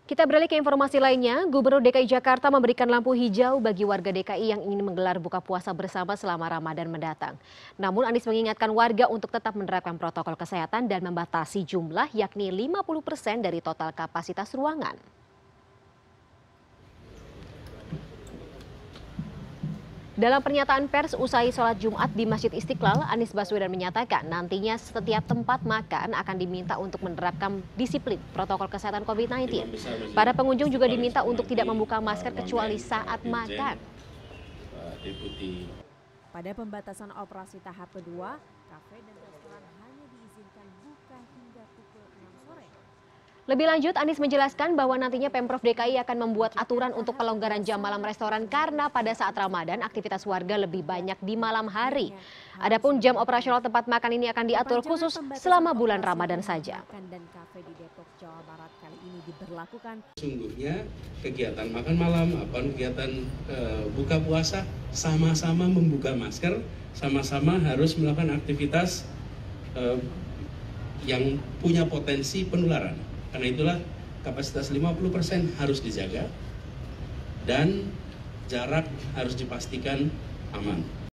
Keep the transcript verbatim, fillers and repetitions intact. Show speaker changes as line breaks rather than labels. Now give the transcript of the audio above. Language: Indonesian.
Kita beralih ke informasi lainnya, Gubernur D K I Jakarta memberikan lampu hijau bagi warga D K I yang ingin menggelar buka puasa bersama selama Ramadan mendatang. Namun Anies mengingatkan warga untuk tetap menerapkan protokol kesehatan dan membatasi jumlah yakni lima puluh persen dari total kapasitas ruangan. Dalam pernyataan pers usai sholat Jumat di Masjid Istiqlal, Anies Baswedan menyatakan nantinya setiap tempat makan akan diminta untuk menerapkan disiplin protokol kesehatan covid sembilan belas. Para pengunjung juga diminta untuk tidak membuka masker kecuali saat makan.
Pada pembatasan operasi tahap kedua, kafe dan restoran hanya diizinkan buka hingga pukul enam sore.
Lebih lanjut, Anies menjelaskan bahwa nantinya Pemprov D K I akan membuat aturan untuk pelonggaran jam malam restoran karena pada saat Ramadan aktivitas warga lebih banyak di malam hari. Adapun jam operasional tempat makan ini akan diatur khusus selama bulan Ramadan saja.
Dan kafe di Depok, Jawa Barat kali ini diberlakukan.
Sungguhnya kegiatan makan malam, apa kegiatan e, buka puasa sama-sama membuka masker, sama-sama harus melakukan aktivitas e, yang punya potensi penularan. Karena itulah kapasitas lima puluh persen harus dijaga dan jarak harus dipastikan aman.